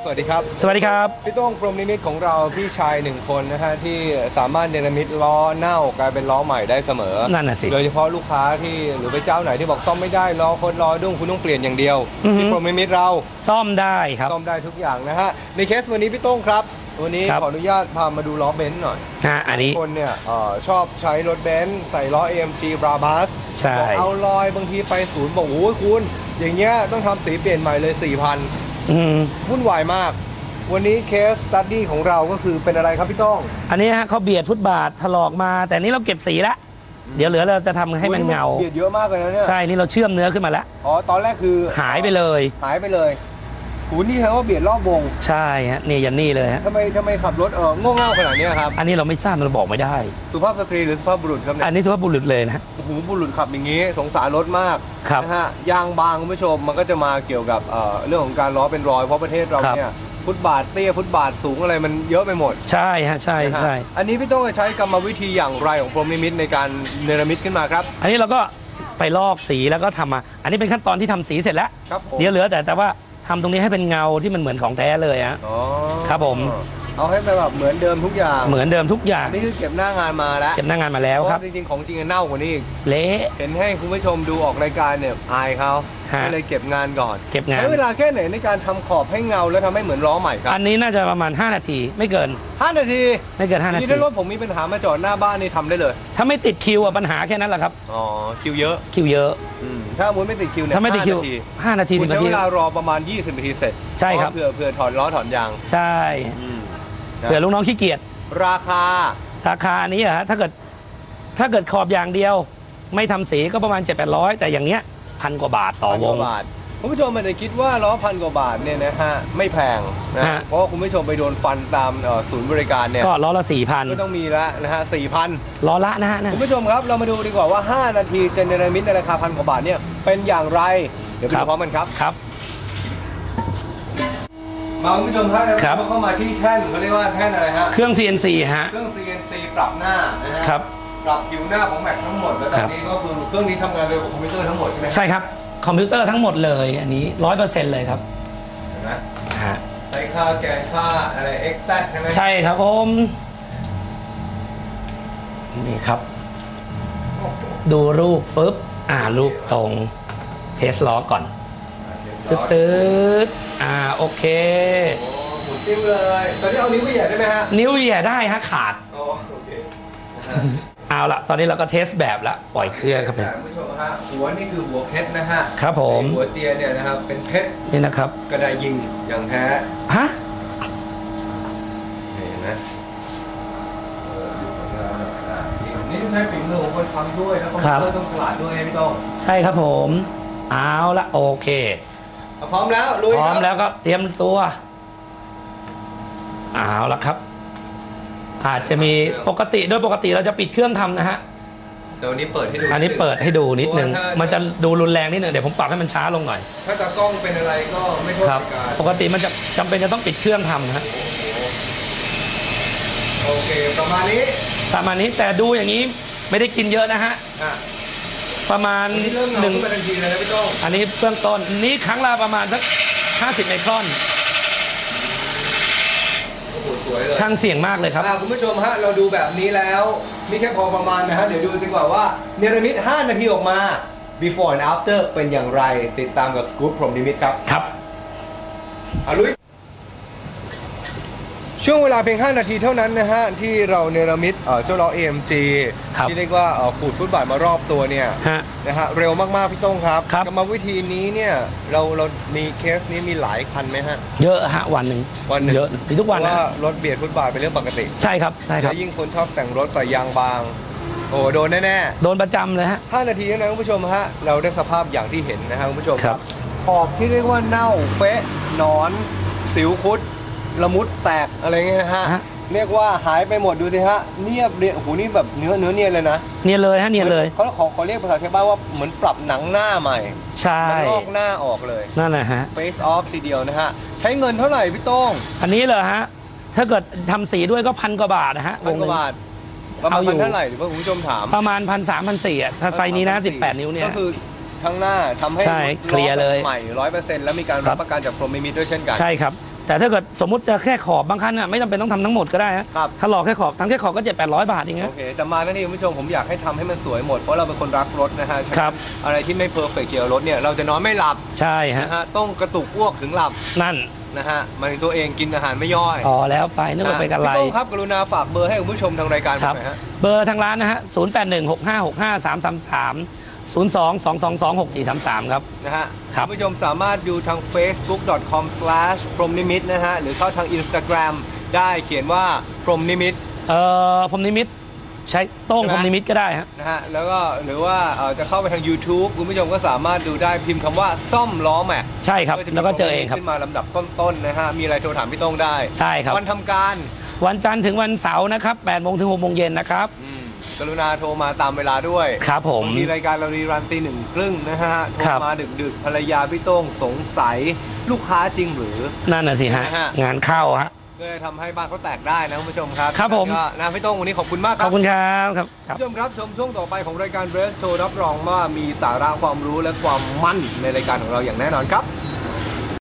สวัสดีครับสวัสดีครับพี่ต้องพรหมนิมิตของเราพี่ชายหนึ่งคนนะฮะที่สามารถเนรมิตล้อเน่ากลายเป็นล้อใหม่ได้เสมอนั่นน่ะสิโดยเฉพาะลูกค้าที่หรือไปเจ้าไหนที่บอกซ่อมไม่ได้ล้อโคตรล้อดุ้งคุณต้องเปลี่ยนอย่างเดียวที่พรหมนิมิตเราซ่อมได้ครับซ่อมได้ทุกอย่างนะฮะในเคสวันนี้พี่ต้องครับวันนี้ขออนุญาตพามาดูล้อเบนซ์หน่อยอันนี้คนเนี่ยชอบใช้รถเบนซ์ใส่ล้อ AMG Brabus ใช่เอาลอยบางทีไปศูนย์บอกโอ้ยคุณอย่างเงี้ยต้องทำสีเปลี่ยนใหม่เลย 4,000 วุ่นวายมากวันนี้เคสสตัดดี้ของเราก็คือเป็นอะไรครับพี่ต้องอันนี้ฮะเขาเบียดฟุตบาทถลอกมาแต่นี้เราเก็บสีแล้วเดี๋ยวเหลือเราจะทำให้มันเงาเบียดเยอะมากเลยนะเนี่ยใช่นี่เราเชื่อมเนื้อขึ้นมาแล้วตอนแรกคือหายไปเลยหูนี่แปลว่าเบียดรอบวงใช่ฮะนี่ยันนี่เลยฮะทำไมขับรถโง่เง่าขนาดนี้ครับอันนี้เราไม่ทราบเราบอกไม่ได้สุภาพสตรีหรือสุภาพบุรุษครับเนี่ยอันนี้สุภาพบุรุษเลยนะหูบุรุษขับอย่างนี้สงสารรถมากนะฮะยางบางคุณผู้ชมมันก็จะมาเกี่ยวกับเรื่องของการล้อเป็นรอยเพราะประเทศเราเนี่ยฟุตบาทเตี้ยฟุตบาทสูงอะไรมันเยอะไปหมดใช่ฮะใช่อันนี้พี่ต้องใช้กรรมวิธีอย่างไรของพรหมนิมิตในการเนรมิตขึ้นมาครับอันนี้เราก็ไปลอกสีแล้วก็ทำมาอันนี้เป็นขั้นตอนที่ทำสีเสร็จแล้วเดี๋ยวเหลือแต่ว่าทำตรงนี้ให้เป็นเงาที่มันเหมือนของแท้เลยฮะครับผมเอาให้แบบเหมือนเดิมทุกอย่างเหมือนเดิมทุกอย่างนี่คือเก็บหน้างานมาแล้วเก็บหน้างานมาแล้วครับจริงๆของจริงเน่ากว่านี้เละเห็นให้คุณผู้ชมดูออกรายการเนี่ยอายเขาก็เลยเก็บงานก่อนเก็บงานใช้เวลาแค่ไหนในการทำขอบให้เงาแล้วทำให้เหมือนล้อใหม่ครับอันนี้น่าจะประมาณ5 นาทีไม่เกิน 5 นาทีไม่เกิน5 นาทีถ้ารถผมมีปัญหามาจอดหน้าบ้านนี่ทำได้เลยถ้าไม่ติดคิวปัญหาแค่นั้นแหละครับคิวเยอะถ้ามุนไม่ติดคิวเนี่ยถ้าไม่ติดคิว5 นาทีคุณใช้เวลารอประมาณ20 นาทีเสร็จใช่ครับเพื่อถอดล้อถอดยางใช่เผื่อลูกน้องขี้เกียจราคาอันนี้ฮะถ้าเกิดขอบอย่างเดียวไม่ทำสีก็ประมาณ700-800แต่อย่างเนี้ย1,000 กว่าบาทต่อวงคุณผู้ชมมันจะคิดว่าล้อ1,000 กว่าบาทเนี่ยนะฮะไม่แพงนะเพราะคุณผู้ชมไปโดนฟันตามศูนย์บริการเนี่ยก็ล้อละ 4,000 ก็ต้องมีละนะฮะ 4,000 ล้อละนะฮะคุณผู้ชมครับเรามาดูดีกว่าว่า5 นาทีจะเนรมิตในราคา1,000 กว่าบาทเนี่ยเป็นอย่างไรเดี๋ยวไปดูพร้อมกันครับมาคุณผู้ชมครับเข้ามาที่แท่นเขาเรียกว่าแท่นอะไรฮะเครื่อง CNC ฮะเครื่อง CNC ปรับหน้านะฮะปรับผิวหน้าของแม็กทั้งหมดแล้วตอนนี้ก็คือเครื่องนี้ทำงานโดยคอมพิวเตอร์ทั้งหมดใช่ไหมใช่ครับคอมพิวเตอร์ทั้งหมดเลยอันนี้ 100% เลยครับเห็นไหมใช้ค่าแกนค่าอะไร XZ ใช่ไหมใช่ครับผมนี่ครับดูรูปปุ๊บรูปตรงเทสล้อก่อนตืดโอเคหมุนติ้วเลยตอนนี้เอานิ้วเหยียดได้ไหมฮะนิ้วเหยียดได้ฮะขาดโอเคเอาละตอนนี้เราก็เทสแบบละปล่อยเครื่องครับคุณผู้ชมฮะหัวนี่คือหัวเพชรนะฮะครับผมหัวเจียเนี่ยนะครับเป็นเพชรนี่นะครับกระไดยิงอย่างแท้ฮะเห็นไหมนี่ใช้ฝีมือของคนทำด้วยแล้วคอมพิวเตอร์ต้องฉลาดด้วยพี่ต้องใช่ครับผมเอาละโอเคพร้อมแล้วลุยพร้อมแล้วก็เตรียมตัวเอาละครับอาจจะมีปกติเราจะปิดเครื่องทำนะฮะแต่วันนี้เปิดให้ดูอันนี้เปิดให้ดูนิดนึงมันจะดูรุนแรงนิดนึงเดี๋ยวผมปรับให้มันช้าลงหน่อยถ้าตากล้องเป็นอะไรก็ไม่โทษครับปกติมันจะจำเป็นจะต้องปิดเครื่องทำนะฮะโอเคประมาณนี้แต่ดูอย่างนี้ไม่ได้กินเยอะนะฮะประมาณ 1นาทีเลยนะพี่ต้องอันนี้เบื้องต้นนี้ครั้งละประมาณสัก50 ไมครอนช่างเสี่ยงมากเลยครับคุณผู้ชมฮะเราดูแบบนี้แล้วนี่แค่พอประมาณนะฮะเดี๋ยวดูดีกว่าว่าเนรมิต5 นาทีออกมา before and after เป็นอย่างไรติดตามกับสกู๊ปพรหมนิมิตครับลุยช่วงเวลาเพียง5 นาทีเท่านั้นนะฮะที่เราเนรมิตเจ้าล้อ AMG ที่เรียกว่าขูดฟุตบาทมารอบตัวเนี่ยนะฮะเร็วมากๆพี่ต้งครับกรรมวิธีนี้เนี่ยเรามีเคสนี้มีหลายคันไหมฮะเยอะฮะวันหนึ่งเยอะทุกวันว่ารถเบียดฟุตบาทเป็นเรื่องปกติใช่ครับและยิ่งคนชอบแต่งรถใส่ยางบางโอ้โดนแน่โดนประจำเลยฮะ 5 นาทีนะคุณผู้ชมฮะเราได้สภาพอย่างที่เห็นนะฮะคุณผู้ชมครับขอบที่เรียกว่าเน่าเฟะหนอนสิวคุดละมุดแตกอะไรเงี้ยฮะเรียกว่าหายไปหมดดูสิฮะเนียบเลยโอ้โหนี่แบบเนื้อเนียนเลยนะเนียนเลยฮะเนียนเลยเขาเรียกภาษาชาวบ้านว่าเหมือนปรับหนังหน้าใหม่ใช่มันลอกหน้าออกเลยนั่นแหละฮะ face off ทีเดียวนะฮะใช้เงินเท่าไหร่พี่ต้งอันนี้เหรอฮะถ้าเกิดทำสีด้วยก็1,000 กว่าบาทนะฮะ 1,000 กว่าบาทประมาณเท่าไหร่หรือว่าคุณผู้ชมถามประมาณ1,300-1,400ถ้าไซนี้นะ18 นิ้วเนี่ยก็คือทั้งหน้าทำให้เคลียร์เลยใหม่ 100% แล้วมีการรับประกันจากพรหมนิมิตด้วยเช่นกันใช่ครับแต่ถ้าเกิดสมมติจะแค่ขอบบางคันน่ะไม่จำเป็นต้องทำทั้งหมดก็ได้ฮะครับถ้าหลอกแค่ขอบทำแค่ขอบก็700-800 บาทเองโอฮะเคแต่มาแล้วนี่คุณผู้ชมผมอยากให้ทำให้มันสวยหมดเพราะเราเป็นคนรักรถนะฮะครับอะไรที่ไม่เพอร์เฟกต์เกี่ยวกับรถเนี่ยเราจะนอนไม่หลับใช่ฮะนะฮะต้องกระตุกอ้วกถึงหลับนั่นนะฮะหมายถึงตัวเองกินอาหารไม่ย่อยต่อแล้วไปนึกว่าไปกันไรพี่โต้งครับกรุณาฝากเบอร์ให้คุณผู้ชมทางรายการครับหน่อยฮะเบอร์ทางร้านนะฮะ0816565333 02-222-6433 ครับนะฮะครับคุณผู้ชมสามารถดูทาง facebook.com/promnimit นะฮะหรือเข้าทาง Instagram ได้เขียนว่าพรหมนิมิตพรหมนิมิตใช้โต้งใช่ไหมพรหมนิมิตก็ได้ฮะนะฮะแล้วก็หรือว่าจะเข้าไปทาง YouTube คุณผู้ชมก็สามารถดูได้พิมพ์คำว่าซ่อมล้อแม็กใช่ครับจะมีแล้วก็เจอเองครับขึ้นมาลำดับต้นๆนะฮะมีอะไรโทรถามพี่โต้งได้ได้ครับวันทำการวันจันทร์ถึงวันเสาร์นะครับ8 โมงถึง 6 โมงเย็นนะครับกรุณาโทรมาตามเวลาด้วยครับผมบางทีรายการเรารีรันตี 1:30นะฮะโทรครับมาดึกๆภรรยาพี่โต้งสงสัยลูกค้าจริงหรือนั่นน่ะสิฮะนะฮะงานเข้าฮะก็เลยทำให้บ้านเขาแตกได้นะคุณผู้ชมครับครับผมก็นะพี่โต้งวันนี้ขอบคุณมากคขรัอบบคุณครับครับครับผู้ชมครับชมช่วงต่อไปของรายการเรสโชว์รับรองว่ามีสาระความรู้และความมั่นในรายการของเราอย่างแน่นอนครับ